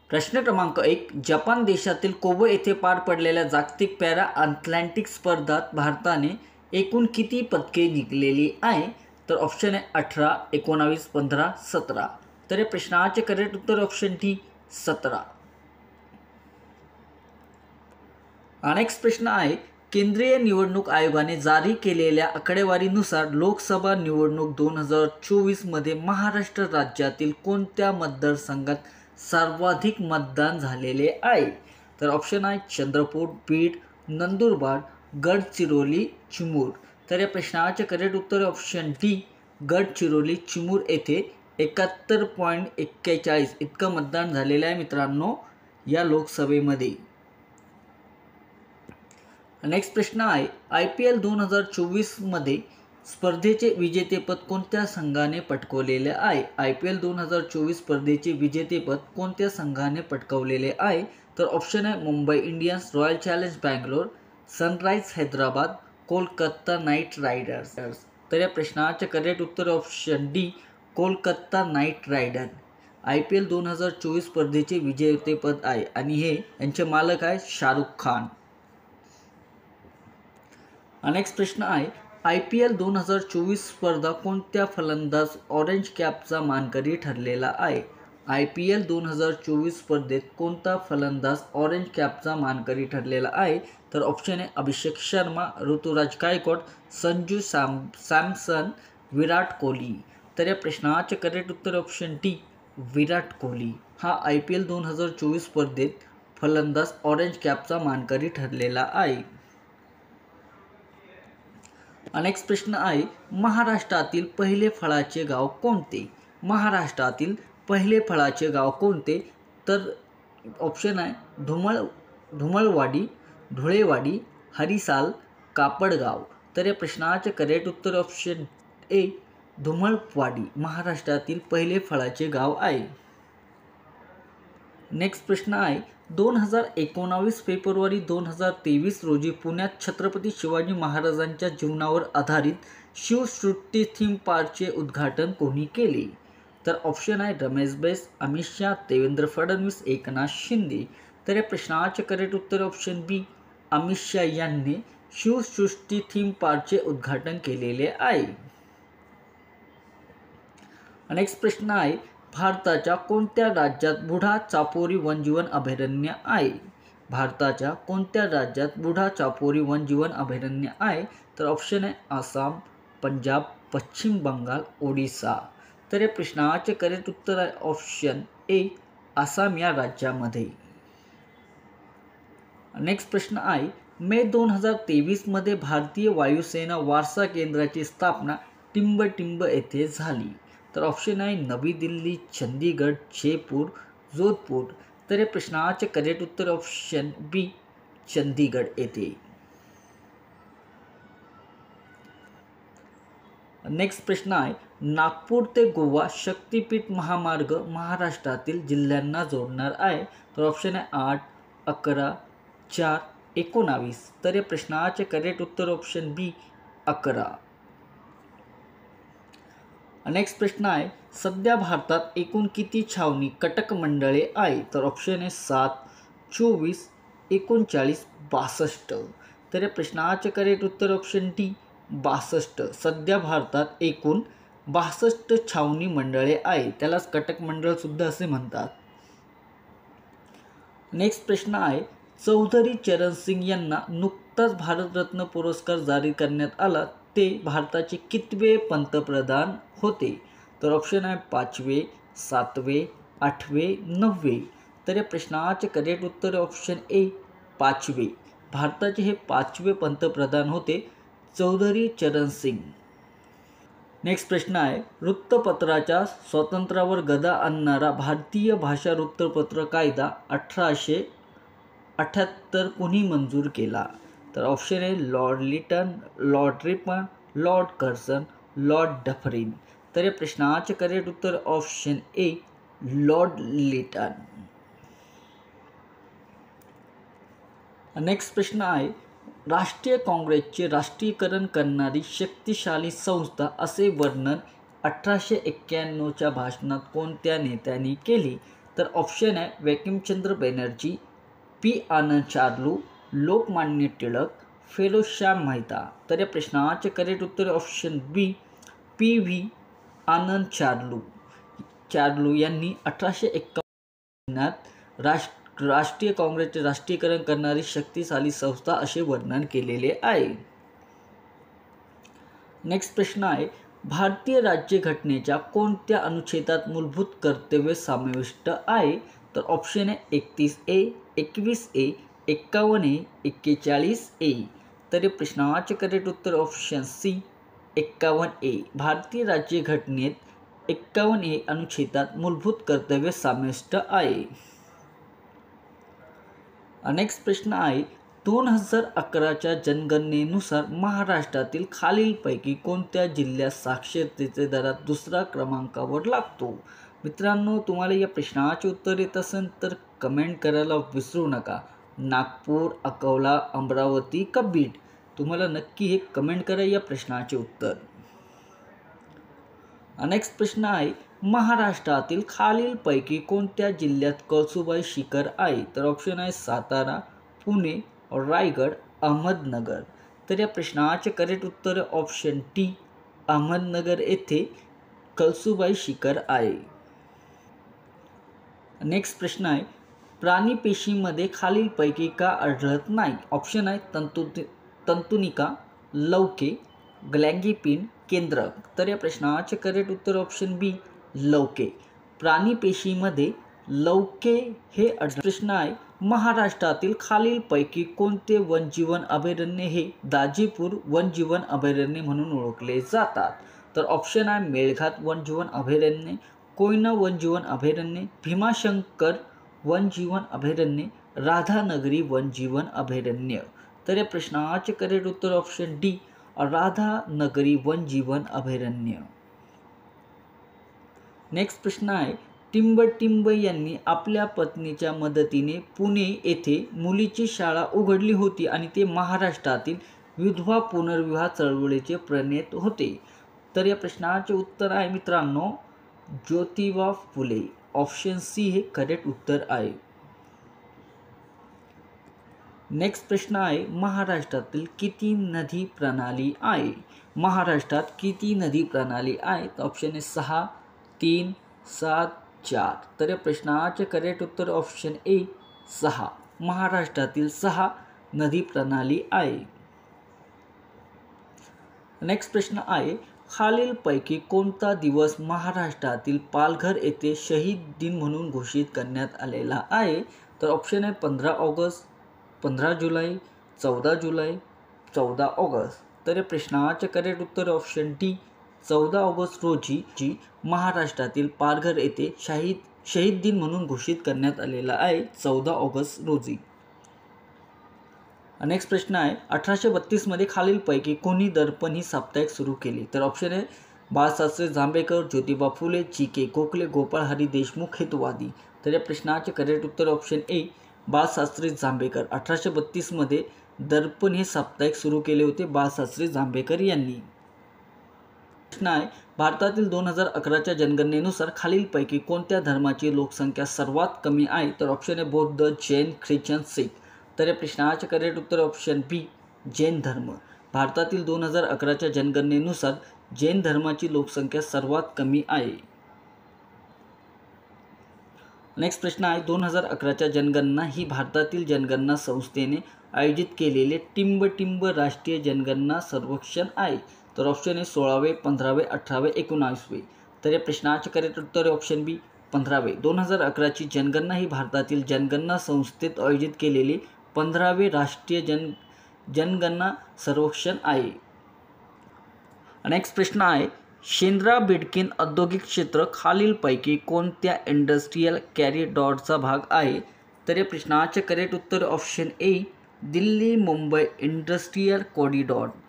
प्रश्न क्रमांक 1. जपान देशातील कोबे येथे पार पडलेल्या जागतिक पॅरा अथलेटिक्स स्पर्धात भारताने एकूण किती पदके जिंकलेली आहे? तर ऑप्शन आहे 18, 19, 15, 17. तर या प्रश्नाचे करेक्ट उत्तर ऑप्शन डी 17. नेक्स्ट प्रश्न आहे, केंद्रीय निवडणूक आयोगाने जारी केलेल्या आकडेवारीनुसार लोकसभा निवडणूक 2024 मध्ये महाराष्ट्र राज्यातील कोणत्या मतदारसंघात सर्वाधिक मतदान झालेले आहे? तर ऑप्शन आहे चंद्रपूर, बीड, नंदुरबार, गडचिरोली, चिमूर. तर या प्रश्नाचे करेक्ट उत्तर ऑप्शन डी गडचिरोली चिमूर येथे 71.41 इतकं मतदान झालेलं आहे मित्रांनो या लोकसभेमध्ये. नेक्स्ट प्रश्न आहे, IPL 2024 मध्ये स्पर्धेचे विजेतेपद कोणत्या संघाने पटकावलेले आहे? IPL 2024 स्पर्धेचे विजेतेपद कोणत्या संघाने पटकावलेले आहे? तर ऑप्शन आहे Mumbai Indians, royal challenge Bangalore, sunrise Hyderabad, Kolkata knight riders. तर या प्रश्नाचे करेक्ट उत्तर option D Kolkata knight rider. IPL 2024 स्पर्धेचे विजेतेपद आहे आणि हे यांचे मालक आहे शाहरुख खान. नेक्स्ट प्रश्न आहे, IPL 2024 स्पर्धा कोणत्या फलंदाज ऑरेंज कॅपचा मानकरी ठरलेला आहे? IPL 2024 स्पर्धेत कोणता फलंदाज ऑरेंज कॅपचा मानकरी ठरलेला आहे? तर ऑप्शन आहे अभिषेक शर्मा, ऋतुराज गायकवाड, संजू सॅमसन, विराट कोहली. तर या प्रश्नाचे करेक्ट उत्तर ऑप्शन डी विराट कोहली हा IPL 2024 स्पर्धेत फलंदाज ऑरेंज कॅपचा मानकरी ठरलेला आहे. नेक्स्ट प्रश्न आहे, महाराष्ट्रातील पहिले फळाचे गाव कोणते? महाराष्ट्रातील पहिले फळाचे गाव कोणते? तर ऑप्शन आहे धुमळवाडी, धुळेवाडी, हरिसाल, कापडगाव. तर या प्रश्नाचे करेक्ट उत्तर ऑप्शन ए धुमळवाडी महाराष्ट्रातील पहिले फळाचे गाव आहे. नेक्स्ट प्रश्न आहे, 2019 फेब्रुवारी 2023 रोजी पुण्यात छत्रपती शिवाजी महाराजांच्या जीवनावर आधारित शिवसृष्टी थीम पार्कचे उद्घाटन कोणी केले? तर ऑप्शन आहे रमेश बैस, अमित शाह, देवेंद्र फडणवीस, एकनाथ शिंदे. तर या प्रश्नाचे करेक्ट उत्तर ऑप्शन बी अमित शाह यांनी शिवसृष्टी थीम पार्कचे उद्घाटन केलेले आहे. नेक्स्ट प्रश्न आहे, भारताच्या कोणत्या राज्यात बुढा चापोरी वन्यजीव अभयारण्य आहे? भारताच्या कोणत्या राज्यात बुढा चापोरी वन्यजीव अभयारण्य आहे? तर ऑप्शन आहे आसाम, पंजाब, पश्चिम बंगाल, ओडिसा. तर या प्रश्नाचे करेक्ट उत्तर आहे ऑप्शन ए आसाम या राज्यामध्ये. नेक्स्ट प्रश्न आहे, मे 2023 मध्ये भारतीय वायुसेना वारसा केंद्राची स्थापना टिंबटिंब येथे झाली. तर ऑप्शन आहे नवी दिल्ली, चंदीगड, जयपूर, जोधपूर. तर या प्रश्नाचे करेक्ट उत्तर ऑप्शन बी चंदीगड येथे. नेक्स्ट प्रश्न आहे, नागपूर ते गोवा शक्तिपीठ महामार्ग महाराष्ट्रातील जिल्ह्यांना जोडणार आहे? तर ऑप्शन आहे 8, 11, 4, 19. तर या प्रश्नाचे करेक्ट उत्तर ऑप्शन बी 11. नेक्स्ट प्रश्न आहे, सध्या भारतात एकूण किती छावणी कटक मंडळे आहे? तर ऑप्शन आहे 7, 24, 39, 62. तर या प्रश्नाचे करेक्ट उत्तर ऑप्शन डी 62. सध्या भारतात एकूण 62 छावणी मंडळे आहे, त्यालाच कटक मंडळ सुद्धा असे म्हणतात. नेक्स्ट प्रश्न आहे, चौधरी चरण सिंग यांना नुकताच भारतरत्न पुरस्कार जारी करण्यात आला, ते भारताचे कितवे पंतप्रधान होते? तर ऑप्शन आहे 5वे, 7वे, 8वे, 9वे. तर या प्रश्नाचे करेक्ट उत्तर ऑप्शन ए 5वे. भारताचे हे 5वे पंतप्रधान होते चौधरी चरण सिंग. नेक्स्ट प्रश्न आहे, वृत्तपत्राच्या स्वातंत्र्यावर गदा आणणारा भारतीय भाषा वृत्तपत्र कायदा 1878 कोणी मंजूर केला? तर ऑप्शन आहे lord Lytton, lord Ripon, lord Curzon, lord Dufferin. तर या प्रश्नाचे करेक्ट उत्तर option A lord Lytton. Next प्रश्न आहे, राष्ट्रीय काँग्रेसचे राष्ट्रीयकरण करणारी शक्तिशाली संस्था असे वर्णन 1891च्या भाषणात कोणत्या नेत्यांनी केले? तर ऑप्शन आहे बंकिमचंद्र बॅनर्जी, पी आनंद चार्लू, लोकमान्य टिळक, फिरोजशाह मेहता. तर या प्रश्नाचे करेक्ट उत्तर option B P V Anand Charlu यांनी 1851 राष्ट्रीय काँग्रेसचे राष्ट्रीयकरण करणारी शक्तिशाली संस्था असे वर्णन केलेले आहे. नेक्स्ट प्रश्न आहे भारतीय राज्यघटनेच्या कोणत्या अनुच्छेदात मूलभूत कर्तव्य समाविष्ट आहे? तर ऑप्शन आहे 31A, 21A, 51A, 41A. तर या प्रश्नाचे करेक्ट उत्तर ऑप्शन सी 51A. भारतीय राज्यघटनेत 51A अनुच्छेदात मूलभूत कर्तव्य समाविष्ट आहे. नेक्स्ट प्रश्न आहे 2011च्या जनगणनेनुसार महाराष्ट्रातील खालीलपैकी कोणत्या जिल्ह्यात साक्षरतेच्या दरात दुसरा क्रमांकावर लागतो? मित्रांनो, तुम्हाला या प्रश्नाचे उत्तर येत असेल तर कमेंट करायला विसरू नका. नागपूर, अकोला, अमरावती का बीड? तुम्हाला नक्की हे कमेंट करा या प्रश्नाचे उत्तर. नेक्स्ट प्रश्न आहे महाराष्ट्रातील खालीलपैकी कोणत्या जिल्ह्यात कळसुबाई शिखर आहे? तर ऑप्शन आहे सातारा, पुणे, रायगड, अहमदनगर. तर या प्रश्नाचे करेक्ट उत्तर ऑप्शन टी अहमदनगर येथे कळसुबाई शिखर आहे. नेक्स्ट प्रश्न आहे प्राणीपेशीमध्ये खालीलपैकी का आढळत नाही? ऑप्शन आहे तंतुनिका, लवके, ग्लॅंगिपिन, केंद्रक. तर या प्रश्नाचे करेक्ट उत्तर ऑप्शन बी लवके. प्राणीपेशीमध्ये लवके हे प्रश्न आहे महाराष्ट्रातील खालीलपैकी कोणते वनजीवन अभयारण्य हे दाजीपूर वनजीवन अभयारण्य म्हणून ओळखले जातात? तर ऑप्शन आहे मेळघाट वनजीवन अभयारण्य, कोयना वनजीवन अभयारण्य, भीमाशंकर वनजीवन अभयारण्य, राधानगरी वनजीवन अभयारण्य. तर या प्रश्नाचे करेक्ट उत्तर ऑप्शन डी राधानगरी वनजीवन अभयारण्य. नेक्स्ट प्रश्न आहे टिंबटिंब यांनी आपल्या पत्नीच्या मदतीने पुणे येथे मुलीची शाळा उघडली होती आणि ते महाराष्ट्रातील विधवा पुनर्विवाह चळवळीचे प्रणेते होते. तर या प्रश्नाचे उत्तर आहे मित्रांनो ज्योतिबा फुले. ऑप्शन सी हे करेक्ट उत्तर आहे. नेक्स्ट प्रश्न आहे महाराष्ट्रातील किती नदी प्रणाली आहे? महाराष्ट्रात किती नदी प्रणाली आहे? तर ऑप्शन आहे 6, 3, 7, 4. तर या प्रश्नाचे करेक्ट उत्तर ऑप्शन ए 6. महाराष्ट्रातील 6 नदी प्रणाली आहे. नेक्स्ट प्रश्न आहे खालीलपैकी कोणता दिवस महाराष्ट्रातील पालघर येथे शहीद दिन म्हणून घोषित करण्यात आलेला आहे? तर ऑप्शन आहे 15 ऑगस्ट, 15 जुलै, 14 जुलै, 14 ऑगस्ट. तर या प्रश्नाचे करेक्ट उत्तर ऑप्शन डी 14 ऑगस्ट रोजी महाराष्ट्रातील पालघर येथे शहीद दिन म्हणून घोषित करण्यात आलेला आहे 14 ऑगस्ट रोजी. नेक्स्ट प्रश्न आहे 1832 मध्ये खालीलपैकी कोणी दर्पण ही साप्ताहिक सुरू केली? तर ऑप्शन आहे बाळशास्त्री जांभेकर, ज्योतिबा फुले, जी.के. गोखले, गोपाळ हरी देशमुख हेतुवादी. तर या प्रश्नाचे करेक्ट उत्तर ऑप्शन ए बाळशास्त्री जांभेकर. 1832 मध्ये दर्पण हे साप्ताहिक सुरू केले होते बाळशास्त्री जांभेकर यांनी. प्रश्न आहे भारतातील 2011च्या जनगणनेनुसार खालीलपैकी कोणत्या धर्माची लोकसंख्या सर्वात कमी आहे? तर ऑप्शन आहे बौद्ध, जैन, ख्रिश्चन, शीख. तर या प्रश्नाचे करेक्ट उत्तर ऑप्शन बी जैन धर्म. भारतातील 2011च्या जनगणनेनुसार जैन धर्माची लोकसंख्या सर्वात कमी आहे. नेक्स्ट प्रश्न आहे 2011च्या जनगणना ही भारतातील जनगणना संस्थेने आयोजित केलेले टिंबटिंब राष्ट्रीय जनगणना सर्वेक्षण आहे. तर ऑप्शन आहे 16वे, 15वे, 18वे, 19वे. तर या प्रश्नाचे करेक्ट उत्तर ऑप्शन बी 15वे. 2011ची जनगणना ही भारतातील जनगणना संस्थेत आयोजित केलेली 15वे राष्ट्रीय जनगणना सर्वेक्षण आहे. नेक्स्ट प्रश्न आहे शेंद्रा बिडकीन औद्योगिक क्षेत्र खालीलपैकी कोणत्या इंडस्ट्रियल कॉरिडॉरचा भाग आहे? तर या प्रश्नाचे करेक्ट उत्तर option A Delhi Mumbai industrial corridor.